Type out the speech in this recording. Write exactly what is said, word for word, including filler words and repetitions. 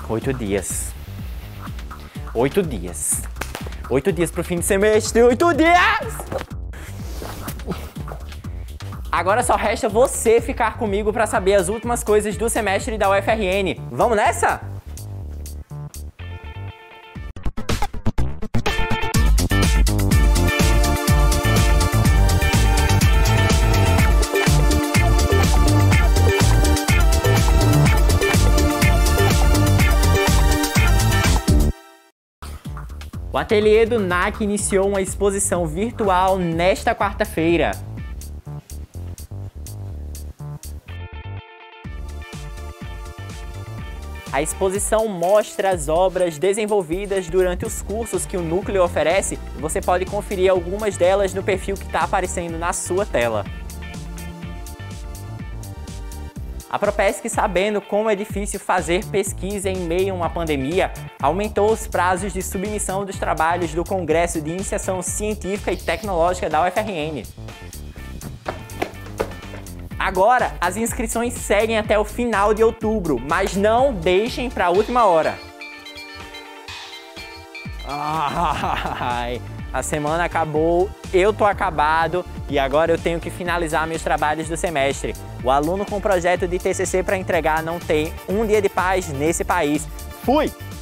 Oito dias. Oito dias. Oito dias pro fim de semestre. Oito dias! Agora só resta você ficar comigo para saber as últimas coisas do semestre da U F R N. Vamos nessa? O ateliê do N A C iniciou uma exposição virtual nesta quarta-feira. A exposição mostra as obras desenvolvidas durante os cursos que o Núcleo oferece e você pode conferir algumas delas no perfil que está aparecendo na sua tela. A Propesc, sabendo como é difícil fazer pesquisa em meio a uma pandemia, aumentou os prazos de submissão dos trabalhos do Congresso de Iniciação Científica e Tecnológica da U F R N. Agora, as inscrições seguem até o final de outubro, mas não deixem para a última hora. Ai, a semana acabou, eu tô acabado e agora eu tenho que finalizar meus trabalhos do semestre. O aluno com projeto de T C C para entregar não tem um dia de paz nesse país. Fui!